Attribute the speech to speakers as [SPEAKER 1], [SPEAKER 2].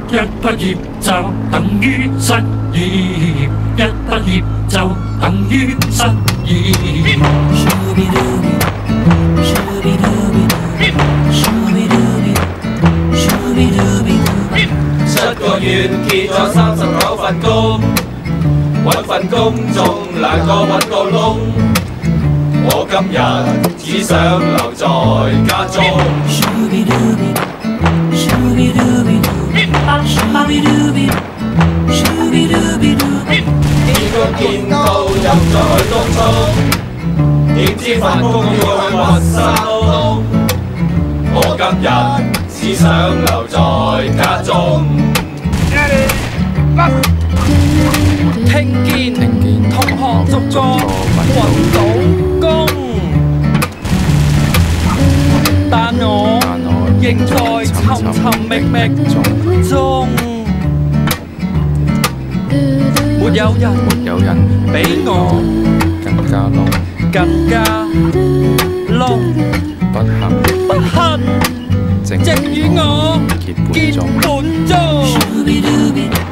[SPEAKER 1] 一畢業就等於失業，一畢業就等於失業。
[SPEAKER 2] 7個月結咗39份工，揾份工仲難過揾個窿。我今日只想留在家中。見到入咗去東涌，點知份工要去滑沙窿。我今日只想留在家中。
[SPEAKER 3] 聽見同學逐個揾到工，但我仍在尋覓中。沒有人比我更加窿，不幸正與我結伴中。